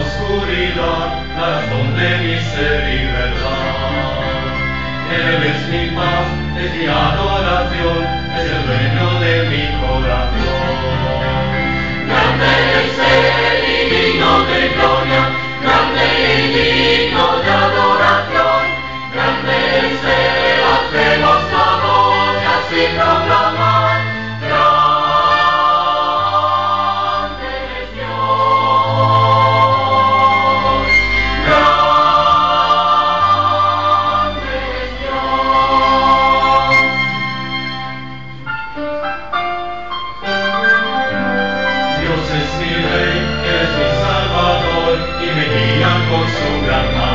oscuridad, la razón de mi ser y verdad. Él es mi paz, es mi adoración, es el dueño de mi corazón. Grande es Él y digno de gloria, grande y digno de adoración. Grande es Él, hacemos la voz y así proclamar. Grande es Dios, grande es Dios. Dios es mi Rey, Él es mi Salvador y me guía con su gran mano.